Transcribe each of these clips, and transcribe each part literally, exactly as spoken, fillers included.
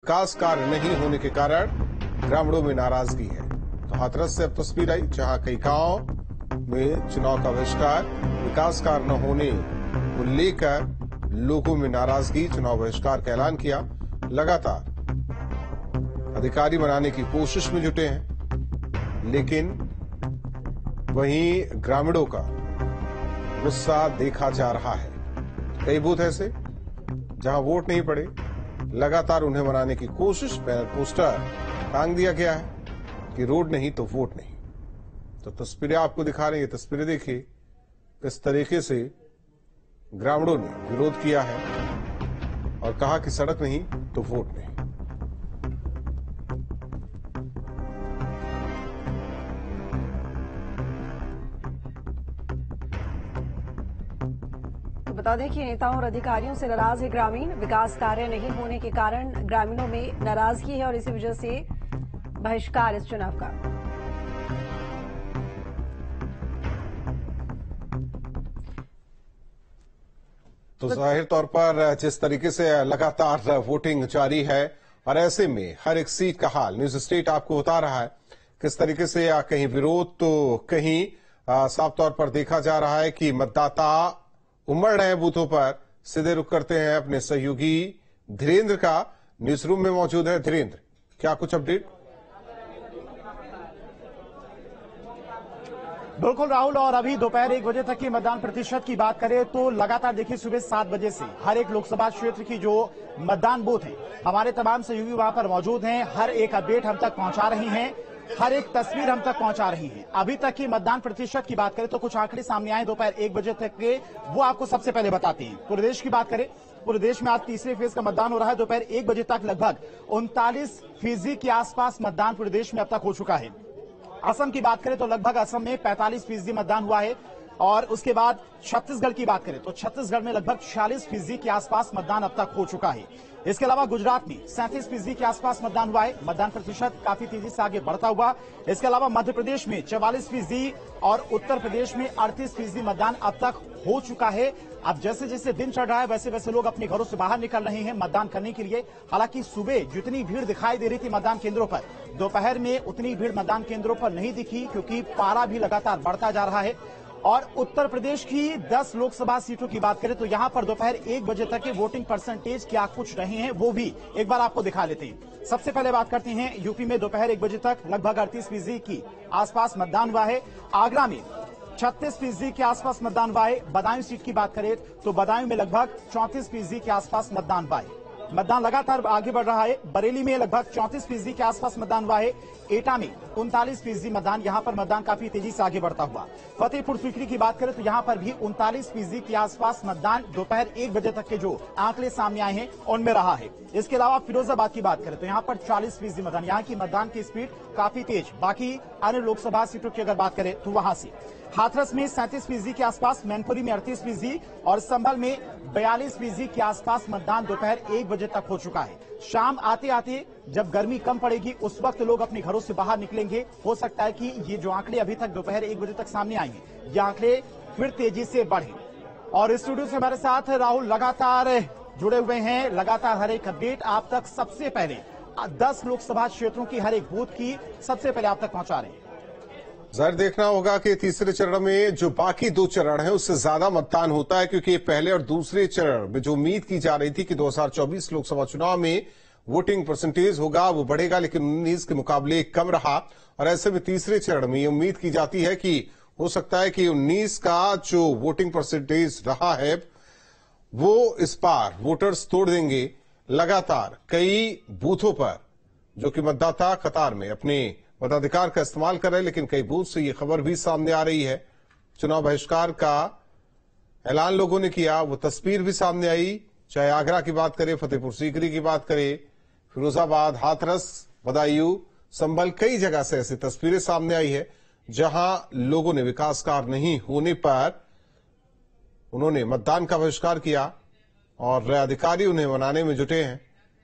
विकास कार्य नहीं होने के कारण ग्रामीणों में नाराजगी है। तो हाथरस से अब तस्वीर आई जहां कई गांव में चुनाव का बहिष्कार, विकास कार्य न होने को लेकर लोगों में नाराजगी, चुनाव बहिष्कार का ऐलान किया। लगातार अधिकारी बनाने की कोशिश में जुटे हैं, लेकिन वहीं ग्रामीणों का गुस्सा देखा जा रहा है। कई बूथ ऐसे जहां वोट नहीं पड़े, लगातार उन्हें बनाने की कोशिश, बैनर पोस्टर टांग दिया गया है कि रोड नहीं तो वोट नहीं। तो तस्वीरें आपको दिखा रहे हैं, ये तस्वीरें देखिए किस तरीके से ग्रामीणों ने विरोध किया है और कहा कि सड़क नहीं तो वोट नहीं। बता दें कि नेताओं और अधिकारियों से नाराज है ग्रामीण। विकास कार्य नहीं होने के कारण ग्रामीणों में नाराजगी है और इसी वजह से बहिष्कार इस चुनाव का। तो जाहिर तौर पर जिस तरीके से लगातार वोटिंग जारी है और ऐसे में हर एक सीट का हाल न्यूज स्टेट आपको बता रहा है किस तरीके से कहीं विरोध तो कहीं साफ तौर पर देखा जा रहा है कि मतदाता उमड़ रहे हैं बूथों पर। सीधे रुख करते हैं अपने सहयोगी धीरेन्द्र का, न्यूज रूम में मौजूद है। धीरेन्द्र, क्या कुछ अपडेट? बिल्कुल राहुल, और अभी दोपहर एक बजे तक की मतदान प्रतिशत की बात करें तो लगातार देखिए सुबह सात बजे से हर एक लोकसभा क्षेत्र की जो मतदान बूथ है, हमारे तमाम सहयोगी वहां पर मौजूद हैं। हर एक अपडेट हम तक पहुंचा रही हैं, हर एक तस्वीर हम तक पहुंचा रही है। अभी तक की मतदान प्रतिशत की बात करें तो कुछ आंकड़े सामने आए दोपहर एक बजे तक के, वो आपको सबसे पहले बताते हैं। पूरे देश की बात करें, पूरे देश में आज तीसरे फेज का मतदान हो रहा है। दोपहर एक बजे तक लगभग उनतालीस फीसदी के आसपास मतदान पूरे देश में अब तक हो चुका है। असम की बात करें तो लगभग असम में पैंतालीस फीसदी मतदान हुआ है और उसके बाद छत्तीसगढ़ की बात करें तो छत्तीसगढ़ में लगभग छियालीस फीसदी के आसपास मतदान अब तक हो चुका है। इसके अलावा गुजरात में सैंतीस फीसदी के आसपास मतदान हुआ है, मतदान प्रतिशत काफी तेजी से आगे बढ़ता हुआ। इसके अलावा मध्य प्रदेश में चवालीस फीसदी और उत्तर प्रदेश में अड़तीस फीसदी मतदान अब तक हो चुका है। अब जैसे जैसे दिन चढ़ रहा है वैसे वैसे लोग अपने घरों से बाहर निकल रहे हैं मतदान करने के लिए। हालांकि सुबह जितनी भीड़ दिखाई दे रही थी मतदान केंद्रों पर, दोपहर में उतनी भीड़ मतदान केंद्रों पर नहीं दिखी क्योंकि पारा भी लगातार बढ़ता जा रहा है। और उत्तर प्रदेश की दस लोकसभा सीटों की बात करें तो यहां पर दोपहर एक बजे तक के वोटिंग परसेंटेज क्या कुछ रहे हैं वो भी एक बार आपको दिखा लेते हैं। सबसे पहले बात करते हैं यूपी में दोपहर एक बजे तक लगभग अड़तीस फीसदी की आसपास मतदान हुआ है। आगरा में छत्तीस फीसदी के आसपास मतदान हुआ है। बदायूं सीट की बात करें तो बदायूं में लगभग चौंतीस फीसदी के आसपास मतदान हुआ है। मतदान लगातार आगे बढ़ रहा है। बरेली में लगभग चौंतीस फीसदी के आसपास मतदान हुआ है। एटा में उनतालीस फीसदी मतदान, यहां पर मतदान काफी तेजी से आगे बढ़ता हुआ। फतेहपुर सीकरी की बात करें तो यहां पर भी उनतालीस फीसदी के आसपास मतदान दोपहर एक बजे तक के जो आंकड़े सामने आए हैं उनमें रहा है। इसके अलावा फिरोजाबाद की बात करें तो यहां पर चालीस फीसदी मतदान, यहां की मतदान की स्पीड काफी तेज। बाकी अन्य लोकसभा सीटों की अगर बात करें तो वहां से हाथरस में सैंतीस फीसदी के आसपास, मैनपुरी में अड़तीस फीसदी और संभल में बयालीस फीसदी के आसपास मतदान दोपहर एक बजे तक हो चुका है। शाम आते आते जब गर्मी कम पड़ेगी उस वक्त लोग अपने घरों से बाहर निकलेंगे। हो सकता है कि ये जो आंकड़े अभी तक दोपहर एक बजे तक सामने आए हैं ये आंकड़े फिर तेजी से बढ़े। और स्टूडियो से हमारे साथ राहुल लगातार जुड़े हुए हैं, लगातार हर एक अपडेट आप तक सबसे पहले दस लोकसभा क्षेत्रों की हर एक बूथ की सबसे पहले आप तक पहुंचा रहे हैं। जाहिर देखना होगा कि तीसरे चरण में जो बाकी दो चरण है उससे ज्यादा मतदान होता है, क्योंकि पहले और दूसरे चरण में जो उम्मीद की जा रही थी कि दो हज़ार चौबीस लोकसभा चुनाव में वोटिंग परसेंटेज होगा वो बढ़ेगा, लेकिन उन्नीस के मुकाबले कम रहा। और ऐसे में तीसरे चरण में ये उम्मीद की जाती है कि हो सकता है कि उन्नीस का जो वोटिंग परसेंटेज रहा है वो इस बार वोटर्स तोड़ देंगे। लगातार कई बूथों पर जो कि मतदाता कतार में अपने मताधिकार का इस्तेमाल कर रहे हैं, लेकिन कई बूथ से ये खबर भी सामने आ रही है चुनाव बहिष्कार का ऐलान लोगों ने किया, वो तस्वीर भी सामने आई। चाहे आगरा की बात करें, फतेहपुर सीकरी की बात करें, फिरोजाबाद, हाथरस, बदायूं, संभल, कई जगह से ऐसी तस्वीरें सामने आई है जहां लोगों ने विकास कार्य नहीं होने पर उन्होंने मतदान का बहिष्कार किया और अधिकारी उन्हें मनाने में जुटे हैं।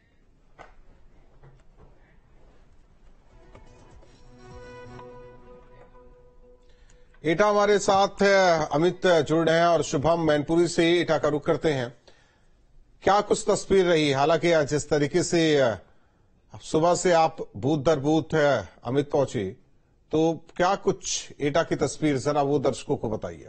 एटा हमारे साथ अमित जुड़ रहे हैं और शुभम मैनपुरी से एटा का रुख करते हैं। क्या कुछ तस्वीर रही? हालांकि जिस तरीके से सुबह से आप बूथ दर बूथ है अमित पहुंचे, तो क्या कुछ एटा की तस्वीर जरा वो दर्शकों को बताइए।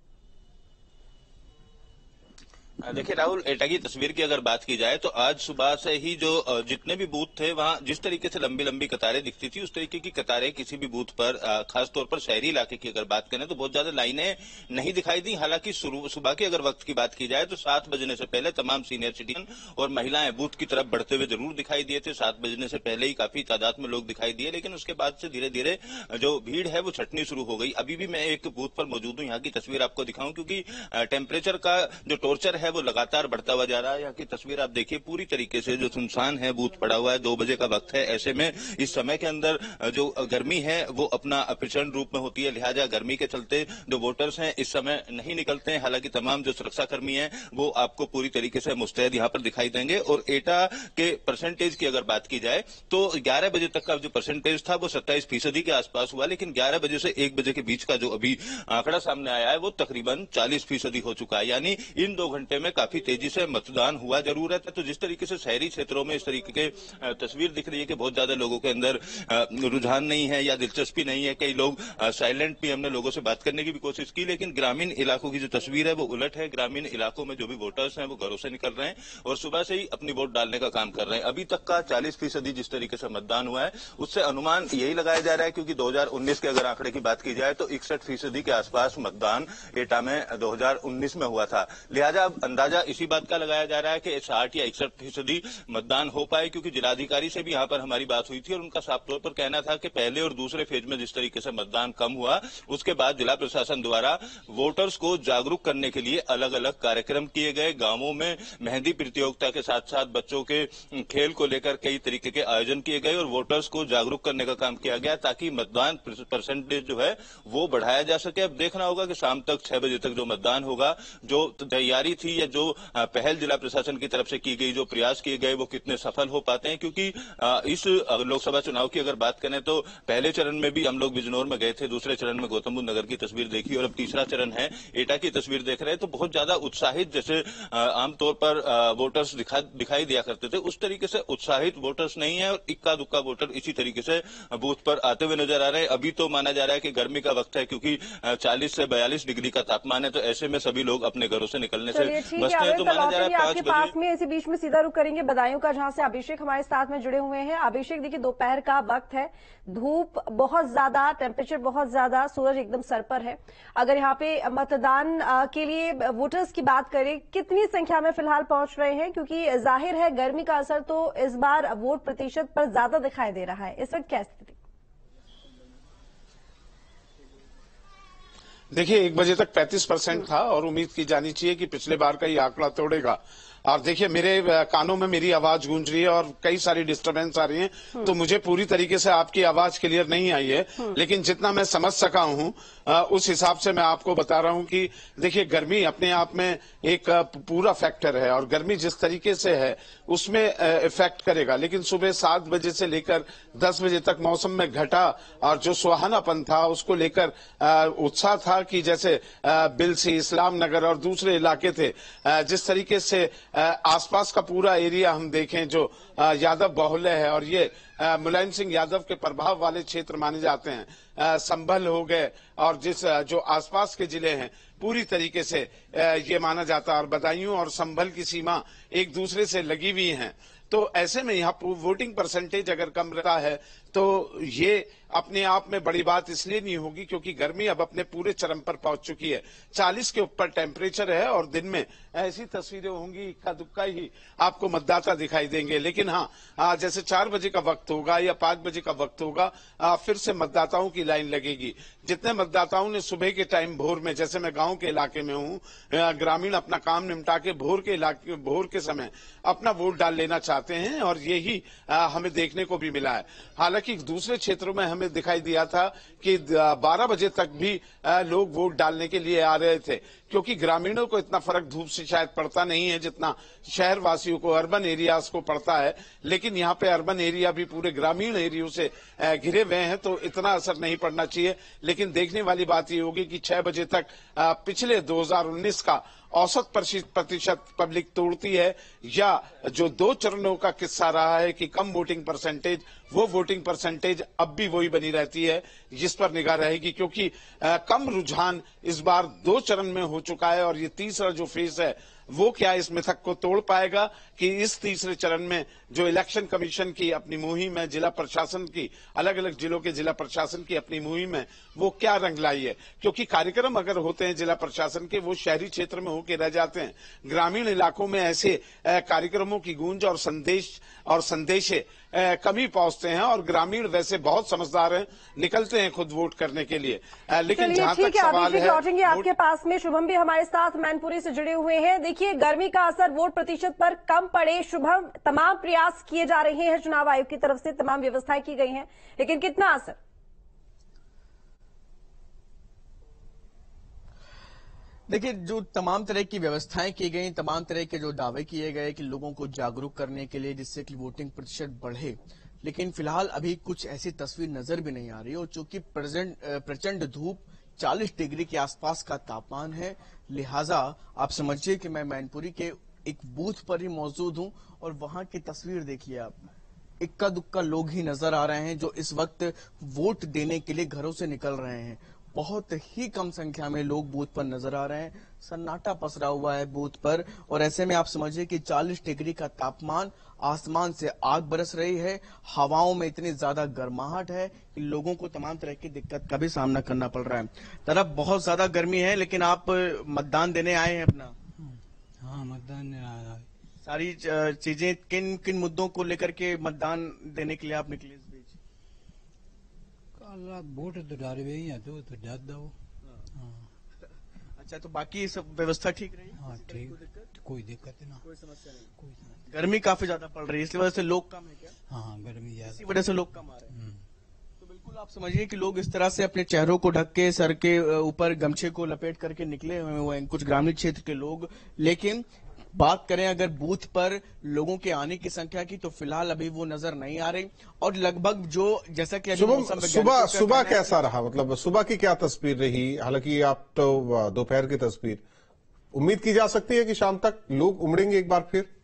देखिए राहुल, एटा की तस्वीर की अगर बात की जाए तो आज सुबह से ही जो जितने भी बूथ थे वहां जिस तरीके से लंबी लंबी कतारें दिखती थी उस तरीके की कतारें किसी भी बूथ पर खासतौर पर शहरी इलाके की अगर बात करें तो बहुत ज्यादा लाइनें नहीं दिखाई दी। हालांकि सुबह के अगर वक्त की बात की जाए तो सात बजने से पहले तमाम सीनियर सिटीजन और महिलाएं बूथ की तरफ बढ़ते हुए जरूर दिखाई दिए थे। सात बजने से पहले ही काफी तादाद में लोग दिखाई दिए, लेकिन उसके बाद से धीरे धीरे जो भीड़ है वो छटनी शुरू हो गई। अभी भी मैं एक बूथ पर मौजूद हूँ, यहाँ की तस्वीर आपको दिखाऊं क्योंकि टेम्परेचर का जो टॉर्चर है वो लगातार बढ़ता हुआ जा रहा है। यहाँ की तस्वीर आप देखिए, पूरी तरीके से जो सुनसान है, बूथ पड़ा हुआ है, दो बजे का वक्त है। ऐसे में इस समय के अंदर जो गर्मी है वो अपना प्रचंड रूप में होती है, लिहाजा गर्मी के चलते जो वोटर्स हैं इस समय नहीं निकलते हैं। हालांकि तमाम जो सुरक्षा कर्मी हैं वो आपको पूरी तरीके से मुस्तैद यहाँ पर दिखाई देंगे। और एटा के परसेंटेज की अगर बात की जाए तो ग्यारह बजे तक का जो परसेंटेज था वो सत्ताईस फीसदी के आसपास हुआ, लेकिन ग्यारह बजे से एक बजे के बीच का जो अभी आंकड़ा सामने आया है वो तकरीबन चालीस फीसदी हो चुका है। यानी इन दो घंटे में काफी तेजी से मतदान हुआ जरूर है। तो जिस तरीके से शहरी क्षेत्रों में इस तरीके के तस्वीर दिख रही है कि बहुत ज्यादा लोगों के अंदर रुझान नहीं है या दिलचस्पी नहीं है, कई लोग साइलेंट भी, हमने लोगों से बात करने की भी कोशिश की, लेकिन ग्रामीण इलाकों की जो तस्वीर है वो उलट है। ग्रामीण इलाकों में जो भी वोटर्स हैं वो घरों से निकल रहे हैं और सुबह से ही अपनी वोट डालने का काम कर रहे हैं। अभी तक का चालीस फीसदी जिस तरीके से मतदान हुआ है उससे अनुमान यही लगाया जा रहा है, क्योंकि दो हजार उन्नीस के अगर आंकड़े की बात की जाए तो इकसठ फीसदी के आसपास मतदान एटा में दो हजार उन्नीस में हुआ था। लिहाजा अब अंदाजा इसी बात का लगाया जा रहा है कि साठ या इकसठ फीसदी मतदान हो पाए, क्योंकि जिलाधिकारी से भी यहाँ पर हमारी बात हुई थी और उनका साफ तौर पर कहना था कि पहले और दूसरे फेज में जिस तरीके से मतदान कम हुआ उसके बाद जिला प्रशासन द्वारा वोटर्स को जागरूक करने के लिए अलग अलग कार्यक्रम किए गए। गांवों में मेहंदी प्रतियोगिता के साथ साथ बच्चों के खेल को लेकर कई तरीके के आयोजन किए गए और वोटर्स को जागरूक करने का काम किया गया ताकि मतदान परसेंटेज जो है वो बढ़ाया जा सके। अब देखना होगा कि शाम तक छह बजे तक जो मतदान होगा, जो तैयारी थी या जो पहल जिला प्रशासन की तरफ से की गई, जो प्रयास किए गए वो कितने सफल हो पाते हैं। क्योंकि इस लोकसभा चुनाव की अगर बात करें तो पहले चरण में भी हम लोग बिजनौर में गए थे, दूसरे चरण में गौतम बुद्ध नगर की तस्वीर देखी और अब तीसरा चरण है एटा की तस्वीर देख रहे हैं। तो बहुत ज्यादा उत्साहित, जैसे आमतौर पर वोटर्स दिखा, दिखाई दिया करते थे उस तरीके से उत्साहित वोटर्स नहीं है और इक्का दुक्का वोटर इसी तरीके से बूथ पर आते हुए नजर आ रहे हैं। अभी तो माना जा रहा है कि गर्मी का वक्त है, क्योंकि चालीस से बयालीस डिग्री का तापमान है, तो ऐसे में सभी लोग अपने घरों से निकलने से बचते हैं। तो माना जा रहा है पांच पास में इसी बीच में सीधा रुक करेंगे बदायूं का, जहां से अभिषेक हमारे साथ में जुड़े हुए हैं। अभिषेक, देखिए दोपहर का वक्त है, धूप बहुत ज्यादा, टेम्परेचर बहुत ज्यादा, सूरज एकदम सर पर है। अगर यहाँ पे मतदान के लिए वोटर्स की बात करें, कितनी संख्या में फिलहाल पहुंच रहे हैं? क्योंकि जाहिर है गर्मी का असर तो इस बार वोट प्रतिशत पर ज्यादा दिखाई दे रहा है। इस वक्त क्या स्थिति? देखिए, एक बजे तक पैंतीस परसेंट था और उम्मीद की जानी चाहिए कि पिछले बार का ये आंकड़ा तोड़ेगा। और देखिए, मेरे कानों में मेरी आवाज गूंज रही है और कई सारी डिस्टरबेंस आ रही है, तो मुझे पूरी तरीके से आपकी आवाज क्लियर नहीं आई है, लेकिन जितना मैं समझ सका हूं उस हिसाब से मैं आपको बता रहा हूं कि देखिए, गर्मी अपने आप में एक पूरा फैक्टर है और गर्मी जिस तरीके से है उसमें इफेक्ट करेगा। लेकिन सुबह सात बजे से लेकर दस बजे तक मौसम में घटा और जो सुहानापन था उसको लेकर उत्साह था कि जैसे बिलसी, इस्लाम नगर और दूसरे इलाके थे, जिस तरीके से आसपास का पूरा एरिया हम देखें जो यादव बाहुल्य है और ये मुलायम सिंह यादव के प्रभाव वाले क्षेत्र माने जाते हैं, संभल हो गए और जिस जो आसपास के जिले हैं पूरी तरीके से ये माना जाता है और बदायूं और संभल की सीमा एक दूसरे से लगी हुई हैं। तो ऐसे में यहाँ वोटिंग परसेंटेज अगर कम रहता है तो ये अपने आप में बड़ी बात इसलिए नहीं होगी क्योंकि गर्मी अब अपने पूरे चरम पर पहुंच चुकी है। चालीस के ऊपर टेम्परेचर है और दिन में ऐसी तस्वीरें होंगी, इक्का दुक्का ही आपको मतदाता दिखाई देंगे। लेकिन हाँ, जैसे चार बजे का वक्त होगा या पांच बजे का वक्त होगा, फिर से मतदाताओं की लाइन लगेगी। जितने मतदाताओं ने सुबह के टाइम भोर में, जैसे मैं गांव के इलाके में हूँ, ग्रामीण अपना काम निपटा के भोर के इलाके भोर के समय अपना वोट डाल लेना चाहते हैं और यही हमें देखने को भी मिला है। हालांकि दूसरे क्षेत्रों में हमें दिखाई दिया था कि बारह बजे तक भी लोग वोट डालने के लिए आ रहे थे, क्योंकि ग्रामीणों को इतना फर्क धूप से शायद पड़ता नहीं है जितना शहर वासियों को, अर्बन एरियाज को पड़ता है। लेकिन यहाँ पे अर्बन एरिया भी पूरे ग्रामीण एरियो से घिरे हुए हैं तो इतना असर नहीं पड़ना चाहिए। लेकिन देखने वाली बात ये होगी कि छह बजे तक पिछले दो हजार उन्नीस का औसत प्रतिशत पब्लिक तोड़ती है, या जो दो चरणों का किस्सा रहा है कि कम वोटिंग परसेंटेज, वो वोटिंग परसेंटेज अब भी वही बनी रहती है, जिस पर निगाह रहेगी। क्योंकि आ, कम रुझान इस बार दो चरण में हो चुका है, और ये तीसरा जो फेज है वो क्या इस मिथक को तोड़ पाएगा कि इस तीसरे चरण में जो इलेक्शन कमीशन की अपनी मुहिम है, जिला प्रशासन की, अलग अलग जिलों के जिला प्रशासन की अपनी मुहिम है, वो क्या रंग लाई है। क्योंकि कार्यक्रम अगर होते हैं जिला प्रशासन के, वो शहरी क्षेत्र में होकर रह जाते हैं। ग्रामीण इलाकों में ऐसे कार्यक्रमों की गूंज और संदेश और संदेशे कमी पहुंचते हैं, और ग्रामीण वैसे बहुत समझदार हैं, निकलते हैं खुद वोट करने के लिए। लेकिन जहां तक सवाल है, लौटेंगे आपके पास में। शुभम भी हमारे साथ मैनपुरी से जुड़े हुए हैं। देखिए, गर्मी का असर वोट प्रतिशत पर कम पड़े, शुभम, तमाम प्रयास किए जा रहे हैं चुनाव आयोग की तरफ से, तमाम व्यवस्थाएं की गई हैं, लेकिन कितना असर? देखिए, जो तमाम तरह की व्यवस्थाएं की गई, तमाम तरह के जो दावे किए गए कि लोगों को जागरूक करने के लिए जिससे कि वोटिंग प्रतिशत बढ़े, लेकिन फिलहाल अभी कुछ ऐसी तस्वीर नजर भी नहीं आ रही। और चूंकि प्रचंड धूप, चालीस डिग्री के आसपास का तापमान है, लिहाजा आप समझिए कि मैं मैनपुरी के एक बूथ पर ही मौजूद हूं, और वहां की तस्वीर देखिए आप। इक्का दुक्का लोग ही नजर आ रहे हैं जो इस वक्त वोट देने के लिए घरों से निकल रहे हैं। बहुत ही कम संख्या में लोग बूथ पर नजर आ रहे हैं, सन्नाटा पसरा हुआ है बूथ पर। और ऐसे में आप समझिए कि चालीस डिग्री का तापमान, आसमान से आग बरस रही है, हवाओं में इतनी ज्यादा गर्माहट है कि लोगों को तमाम तरह की दिक्कत का भी सामना करना पड़ रहा है। तरफ बहुत ज्यादा गर्मी है, लेकिन आप मतदान देने आए हैं अपना? हाँ, मतदान देने आया है। सारी चीजें किन किन मुद्दों को लेकर के मतदान देने के लिए आप निकले? वोट तो डाले हुए हैं, तो तो डाल दो। अच्छा, तो बाकी सब व्यवस्था ठीक रही? हाँ, ठीक, कोई दिक्कत ना, कोई समस्या नहीं। कोई समस्या। गर्मी काफी ज्यादा पड़ रही है, इसकी वजह से लोग कम है क्या? हाँ, गर्मी ज्यादा, इसी वजह से लोग कम आ रहे हैं। तो बिल्कुल आप समझिए कि लोग इस तरह से अपने चेहरों को ढक के, सर के ऊपर गमछे को लपेट करके निकले हुए हैं कुछ ग्रामीण क्षेत्र के लोग। लेकिन बात करें अगर बूथ पर लोगों के आने की संख्या की, तो फिलहाल अभी वो नजर नहीं आ रही। और लगभग जो जैसा कि सुबह सुबह कैसा रहा, मतलब सुबह की क्या तस्वीर रही? हालांकि आप तो दोपहर की तस्वीर, उम्मीद की जा सकती है कि शाम तक लोग उमड़ेंगे एक बार फिर?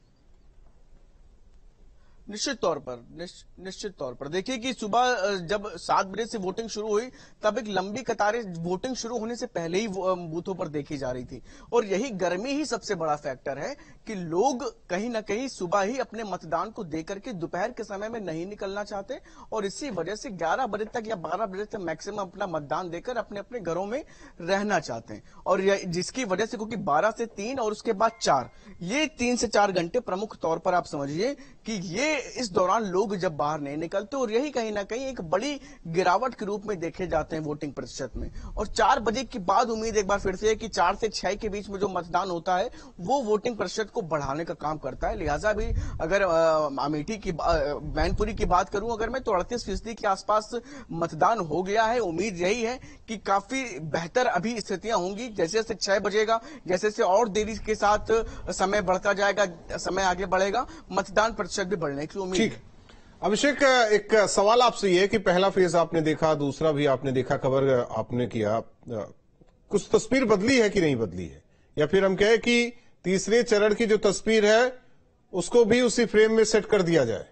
निश्चित तौर पर निश्चित तौर पर देखिए कि सुबह जब सात बजे से वोटिंग शुरू हुई, तब एक लंबी कतारें वोटिंग शुरू होने से पहले ही बूथों पर देखी जा रही थी। और यही गर्मी ही सबसे बड़ा फैक्टर है कि लोग कहीं ना कहीं सुबह ही अपने मतदान को देकर के दोपहर के समय में नहीं निकलना चाहते, और इसी वजह से ग्यारह बजे तक या बारह बजे तक मैक्सिमम अपना मतदान देकर अपने अपने घरों में रहना चाहते हैं। और जिसकी वजह से, क्योंकि बारह से तीन और उसके बाद चार, ये तीन से चार घंटे प्रमुख तौर पर आप समझिए कि ये इस दौरान लोग जब बाहर नहीं निकलते, और यही कहीं ना कहीं एक बड़ी गिरावट के रूप में देखे जाते हैं वोटिंग प्रतिशत में। और चार बजे के बाद उम्मीद एक बार फिर से है कि चार से छह के बीच में जो मतदान होता है वो वोटिंग प्रतिशत को बढ़ाने का काम करता है। लिहाजा भी अगर अमेठी की, मैनपुरी की बात करूं अगर मैं, तो अड़तीस फीसदी के आसपास मतदान हो गया है। उम्मीद यही है कि काफी बेहतर अभी स्थितियां होंगी। जैसे जैसे छह बजेगा, जैसे जैसे और देरी के साथ समय बढ़ता जाएगा, समय आगे बढ़ेगा, मतदान प्रतिशत भी बढ़ने की उम्मीद। ठीक, अभिषेक, एक सवाल आपसे ये है कि पहला फेज आपने देखा, दूसरा भी आपने देखा, खबर आपने किया, कुछ तस्वीर बदली है कि नहीं बदली है? या फिर हम कहें कि तीसरे चरण की जो तस्वीर है उसको भी उसी फ्रेम में सेट कर दिया जाए?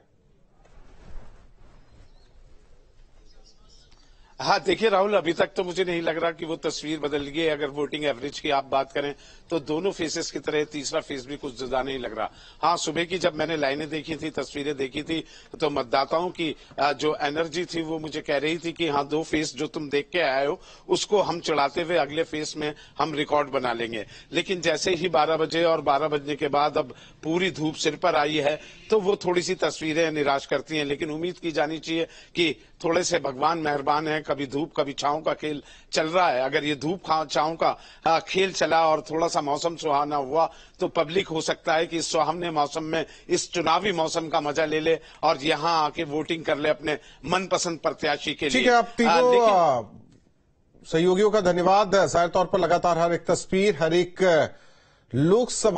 हाँ, देखिए राहुल, अभी तक तो मुझे नहीं लग रहा कि वो तस्वीर बदल गई है। अगर वोटिंग एवरेज की आप बात करें तो दोनों फेसेस की तरह तीसरा फेस भी कुछ ज्यादा नहीं लग रहा। हाँ, सुबह की जब मैंने लाइनें देखी थी, तस्वीरें देखी थी, तो मतदाताओं की जो एनर्जी थी वो मुझे कह रही थी कि हाँ, दो फेस जो तुम देख के आए हो उसको हम चढ़ाते हुए अगले फेस में हम रिकॉर्ड बना लेंगे। लेकिन जैसे ही बारह बजे और बारह बजने के बाद अब पूरी धूप सिर पर आई है, तो वो थोड़ी सी तस्वीरें निराश करती हैं। लेकिन उम्मीद की जानी चाहिए कि थोड़े से भगवान मेहरबान है, कभी धूप कभी छांव का खेल चल रहा है। अगर ये धूप छांव का खेल चला और थोड़ा सा मौसम सुहाना हुआ, तो पब्लिक हो सकता है कि इस सुहावने मौसम में, इस चुनावी मौसम का मजा ले ले और यहां आके वोटिंग कर ले अपने मनपसंद प्रत्याशी के लिए। ठीक है, आप तीनों सहयोगियों का धन्यवाद। जाहिर तौर पर लगातार हर एक तस्वीर, हर एक लोकसभा